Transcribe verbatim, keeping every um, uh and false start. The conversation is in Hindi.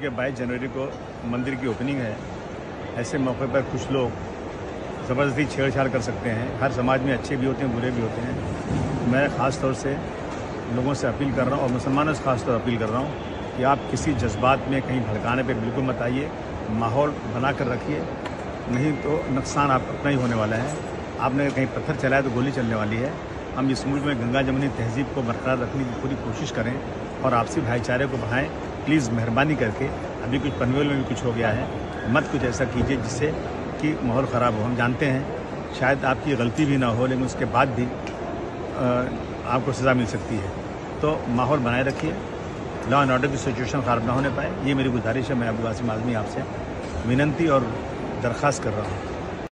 क्योंकि बाईस जनवरी को मंदिर की ओपनिंग है। ऐसे मौके पर कुछ लोग ज़बरदस्ती छेड़छाड़ कर सकते हैं। हर समाज में अच्छे भी होते हैं, बुरे भी होते हैं। मैं ख़ास तौर से लोगों से अपील कर रहा हूँ और मुसलमानों से ख़ास तौर अपील कर रहा हूँ कि आप किसी जज्बात में कहीं भड़काने पे बिल्कुल मत आइए। माहौल बना कर रखिए, नहीं तो नुकसान आप अपना ही होने वाला है। आपने कहीं पत्थर चलाया तो गोली चलने वाली है। हम इस मुल्क में गंगा जमुनी तहजीब को बरकरार रखने की पूरी कोशिश करें और आपसी भाईचारे को बढ़ाएं। प्लीज़ मेहरबानी करके, अभी कुछ पनवेल में भी कुछ हो गया है, मत कुछ ऐसा कीजिए जिससे कि माहौल ख़राब हो। हम जानते हैं शायद आपकी गलती भी ना हो, लेकिन उसके बाद भी आ, आपको सज़ा मिल सकती है। तो माहौल बनाए रखिए, लॉ एंड ऑर्डर की सिचुएशन ख़राब ना होने पाए, ये मेरी गुजारिश है। मैं अबू आसिम आज़मी आपसे विनंती और दरख्वास्त कर रहा हूँ।